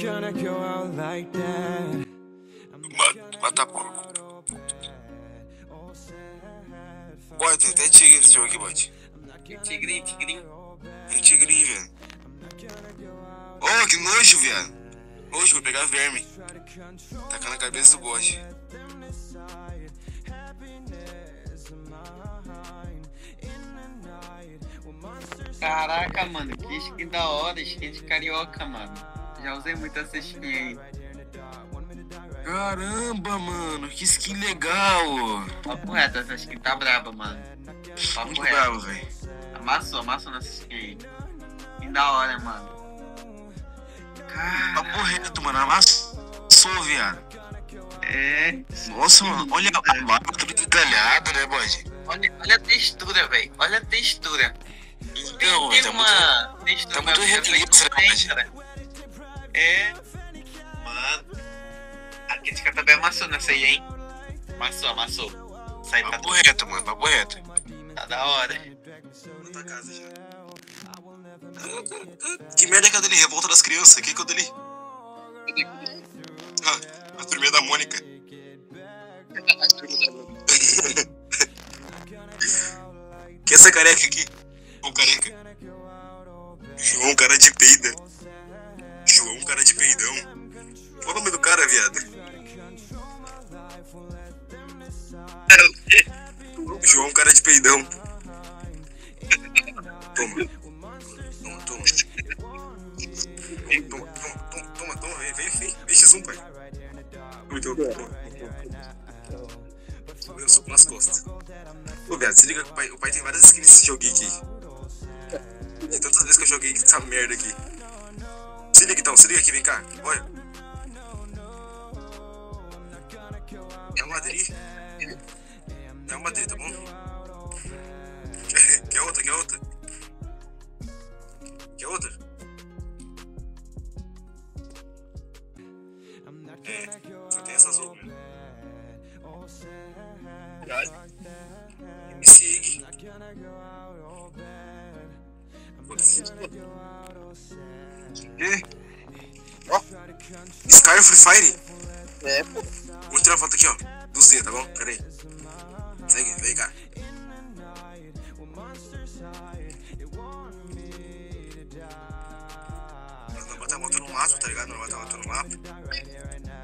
Mata porco. Boy, tem até tigre nesse jogo aqui, bot. Tigrinho. Tem tigrinho, velho. Oh, que nojo, viado. Nojo, vou pegar verme. Tacar na cabeça do bot. Caraca, mano, que skin da hora, skin de carioca, mano. Já usei muito essa skin aí. Caramba, mano, que skin legal. Papo reto, essa skin tá braba, mano. Papo Muito reto. bravo, velho. Amassou nessa skin aí. Que da hora, mano. Papo reto, mano, amassou, viado. É. Nossa, mano, olha a barba tudo detalhada, né, bode? Olha a textura, velho. Olha a textura. Então, Tem tá uma textura tá muito mais realista, não tem, né, cara. É. Mano. A crítica também amassou nessa aí, hein? Amassou. Sai pra papo reto, mano, papo reto. Tá da hora. Outra casa já. Que merda é aquela dele? Revolta das crianças, que é o dele? Ah, a turminha da Mônica. Que é essa careca aqui? Ô careca. João, cara de peida. João, cara de peidão. Qual o nome do cara, viado? João, cara de peidão. Toma. Toma. Vem. X1, pai. Muito bom. Eu soco nas costas. Ô, viado, se liga que o pai tem várias skins nesse joguinho aqui. E tantas vezes que eu joguei essa merda aqui. Se liga aqui, vem cá. Olha. É uma Madrid. É uma Madrid, tá bom? Quer outra? Quer outra? É, só tem essa azul, né? Me siga. Ó, Sky Free Fire? É, pô. Vou tirar uma foto aqui, ó. Do Z, tá bom? Pera aí. Segue, vem cá. Não botar a moto no mato, tá ligado? Não botar a moto no mapa.